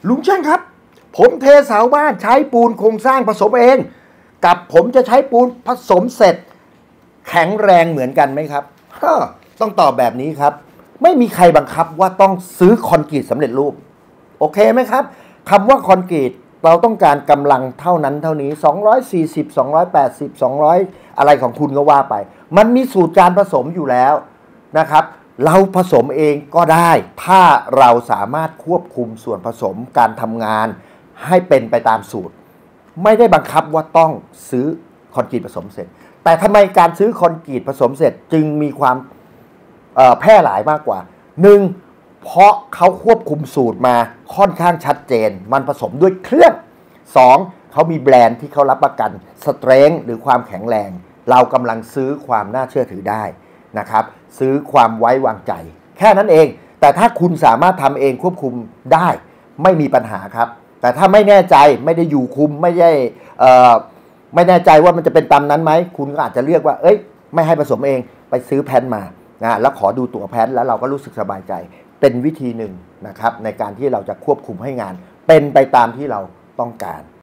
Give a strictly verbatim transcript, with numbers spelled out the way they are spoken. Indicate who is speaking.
Speaker 1: ลุงช่างครับผมเทเสาบ้านใช้ปูนโครงสร้างผสมเองกับผมจะใช้ปูนผสมเสร็จแข็งแรงเหมือนกันไหมครับต้องตอบแบบนี้ครับไม่มีใครบังคับว่าต้องซื้อคอนกรีตสำเร็จรูปโอเคไหมครับคำว่าคอนกรีตเราต้องการกำลังเท่านั้นเท่านี้สองร้อยสี่สิบ สองร้อยแปดสิบ สองร้อยอะไรของคุณก็ว่าไปมันมีสูตรการผสมอยู่แล้วนะครับเราผสมเองก็ได้ถ้าเราสามารถควบคุมส่วนผสมการทำงานให้เป็นไปตามสูตรไม่ได้บังคับว่าต้องซื้อคอนกรีตผสมเสร็จแต่ทำไมการซื้อคอนกรีตผสมเสร็จจึงมีความแพร่หลายมากกว่าหนึ่งเพราะเขาควบคุมสูตรมาค่อนข้างชัดเจนมันผสมด้วยเครื่องสองเขามีแบรนด์ที่เขารับประกันสเตรนท์หรือความแข็งแรงเรากำลังซื้อความน่าเชื่อถือได้นะครับซื้อความไว้วางใจแค่นั้นเองแต่ถ้าคุณสามารถทำเองควบคุมได้ไม่มีปัญหาครับแต่ถ้าไม่แน่ใจไม่ได้อยู่คุมไม่ได้ไม่แน่ใจว่ามันจะเป็นตามนั้นไหมคุณก็อาจจะเลือกว่าเอ้ยไม่ให้ผสมเองไปซื้อแผ่นมานะแล้วขอดูตัวแผ่นแล้วเราก็รู้สึกสบายใจเป็นวิธีหนึ่งนะครับในการที่เราจะควบคุมให้งานเป็นไปตามที่เราต้องการ